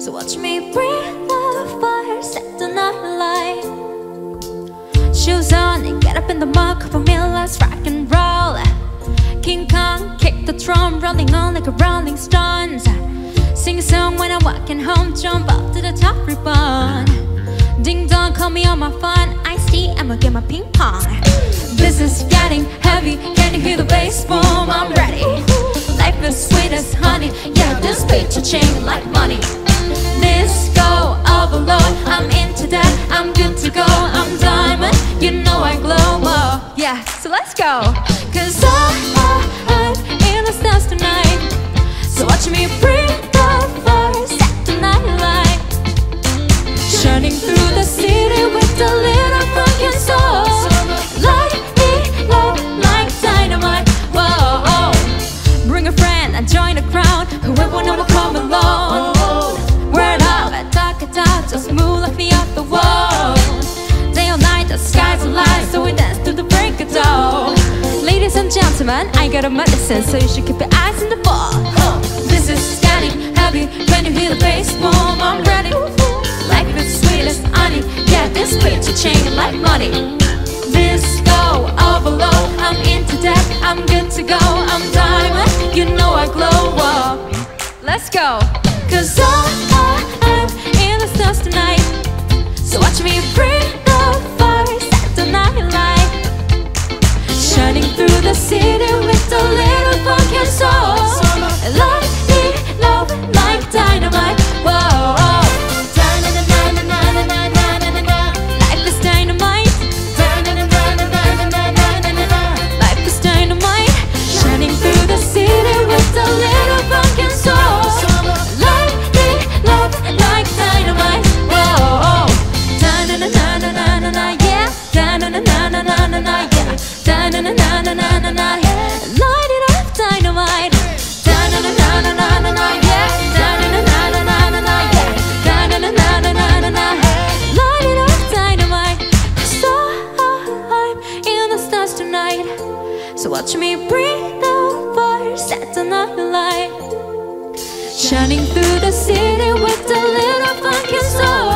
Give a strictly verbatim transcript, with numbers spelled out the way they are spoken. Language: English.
So watch me bring the fire, set the night light. Shoes on and get up in the mud, cup of milk, let's rock and roll. King Kong, kick the drum, rolling on like a rolling stones. Sing a song when I'm walking home, jump up to the top ribbon. Ding dong, call me on my phone, iced tea, I'ma get my ping pong. This is getting heavy, can you hear the bass boom? I'm ready. Life is sweet as honey, yeah, this beat you chain like money. Disco overload, I'm into that, I'm good to go. I'm diamond, you know I glow, oh, yeah, so let's go. Cause I, I, I'm in the stars tonight. So watch me bring the fire, set the night light. Shining through the city with a little fucking soul. Light me up like dynamite, whoa, oh. Bring a friend and join the crowd, whoever know will come along. Word up, talk it out, just move like me off the wall. Day or night, the sky's alive, so we dance to the break of dawn. Ladies and gentlemen, I got a medicine, so you should keep your eyes on the ball. This is getting heavy, when you hear the bass boom, I'm ready. Life is sweet as honey, yeah, this beat you chain like money. Disco overload, I'm into that, I'm good to go. I'm diamond, you know I glow, whoa. Let's go. Cause I, I, I'm in the stars tonight. So watch me bring the fire, set the night light. Shining through the city with a little fucking soul. Light me love like dynamite, whoa, oh. Life is dynamite. Life is dynamite. Shining through the city with a little fucking soul. Light it up, dynamite. Light it up, dynamite. So I'm in the stars tonight. So watch me bring the fire, set the night light. Shining through the city with a little fucking soul.